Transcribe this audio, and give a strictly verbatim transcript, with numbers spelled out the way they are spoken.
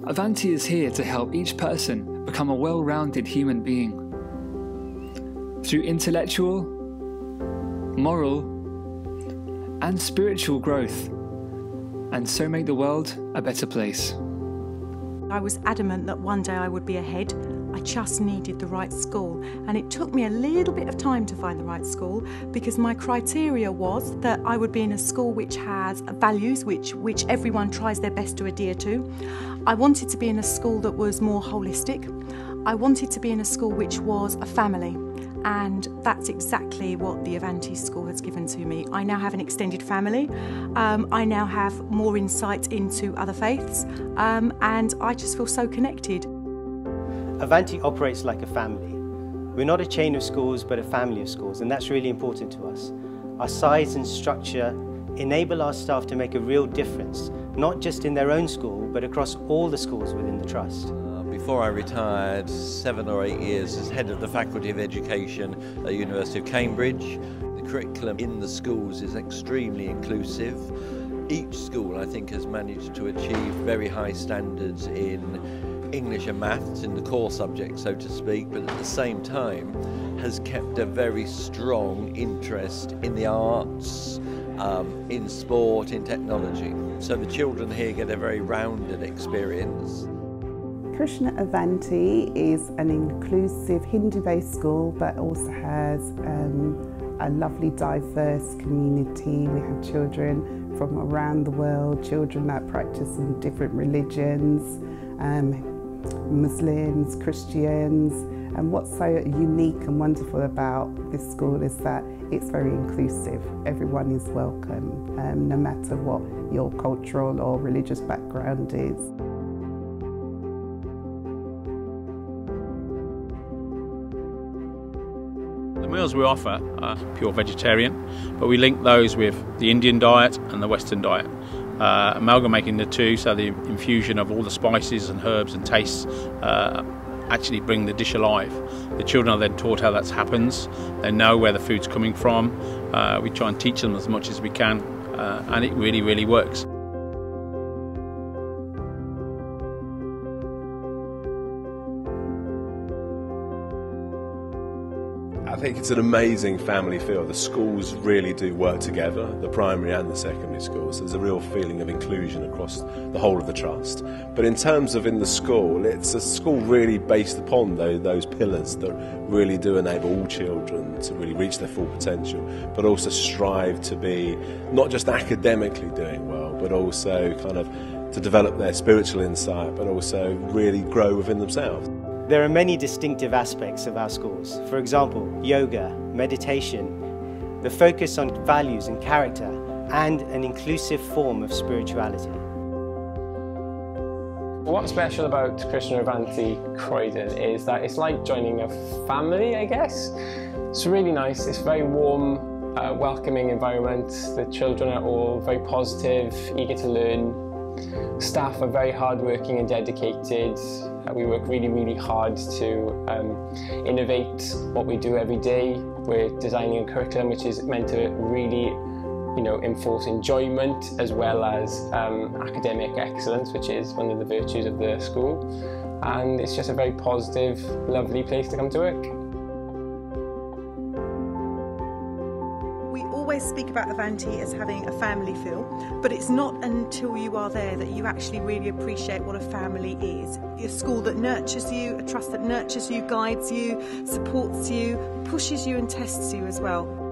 Avanti is here to help each person become a well-rounded human being. Through intellectual, moral, and spiritual growth, and so make the world a better place. I was adamant that one day I would be ahead. I just needed the right school, and it took me a little bit of time to find the right school, because my criteria was that I would be in a school which has values which, which everyone tries their best to adhere to. I wanted to be in a school that was more holistic. I wanted to be in a school which was a family. And that's exactly what the Avanti school has given to me. I now have an extended family. Um, I now have more insight into other faiths, um, and I just feel so connected. Avanti operates like a family. We're not a chain of schools, but a family of schools, and that's really important to us. Our size and structure enable our staff to make a real difference, not just in their own school, but across all the schools within the Trust. Before I retired, seven or eight years as head of the Faculty of Education at the University of Cambridge. The curriculum in the schools is extremely inclusive. Each school, I think, has managed to achieve very high standards in English and maths, in the core subject, so to speak, but at the same time has kept a very strong interest in the arts, um, in sport, in technology. So the children here get a very rounded experience. Krishna Avanti is an inclusive Hindu-based school, but also has um, a lovely diverse community. We have children from around the world, children that practice in different religions, um, Muslims, Christians. And what's so unique and wonderful about this school is that it's very inclusive. Everyone is welcome, um, no matter what your cultural or religious background is. The meals we offer are pure vegetarian, but we link those with the Indian diet and the Western diet, uh, amalgamating the two so the infusion of all the spices and herbs and tastes uh, actually bring the dish alive. The children are then taught how that happens, they know where the food's coming from, uh, we try and teach them as much as we can, uh, and it really, really works. I think it's an amazing family feel. The schools really do work together, the primary and the secondary schools. There's a real feeling of inclusion across the whole of the Trust. But in terms of in the school, it's a school really based upon those, those pillars that really do enable all children to really reach their full potential, but also strive to be not just academically doing well, but also kind of to develop their spiritual insight, but also really grow within themselves. There are many distinctive aspects of our schools. For example, yoga, meditation, the focus on values and character, and an inclusive form of spirituality. What's special about Krishna Avanti Croydon is that it's like joining a family, I guess. It's really nice, it's a very warm, uh, welcoming environment. The children are all very positive, eager to learn. Staff are very hardworking and dedicated. Uh, we work really, really hard to um, innovate what we do every day. We're designing a curriculum which is meant to really, you know, enforce enjoyment as well as um, academic excellence, which is one of the virtues of the school. And it's just a very positive, lovely place to come to work. We always speak about Avanti as having a family feel, but it's not until you are there that you actually really appreciate what a family is. A school that nurtures you, a trust that nurtures you, guides you, supports you, pushes you and tests you as well.